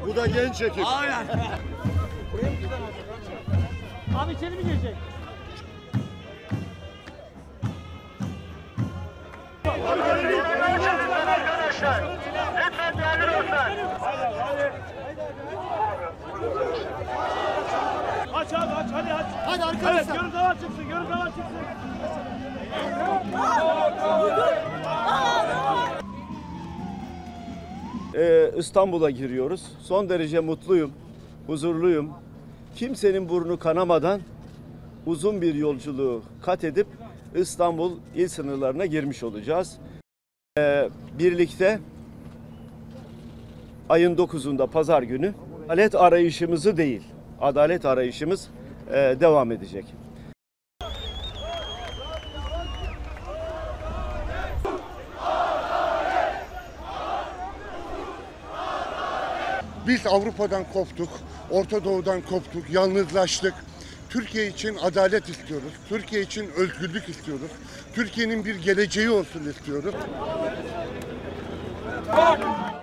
Bu da genç ekip. Aynen. Abi içeri mi girecek? Arkadaşlar, lütfen değerli dostlar. Aç abi aç hadi aç. Hadi arkadaşlar. Evet görüntü var çıksın görüntü var çıksın. İstanbul'a giriyoruz. Son derece mutluyum, huzurluyum. Kimsenin burnu kanamadan uzun bir yolculuğu kat edip İstanbul il sınırlarına girmiş olacağız. Birlikte ayın 9'unda pazar günü adalet arayışımızı değil, adalet arayışımız devam edecek. Biz Avrupa'dan koptuk, Orta Doğu'dan koptuk, yalnızlaştık. Türkiye için adalet istiyoruz. Türkiye için özgürlük istiyoruz. Türkiye'nin bir geleceği olsun istiyoruz.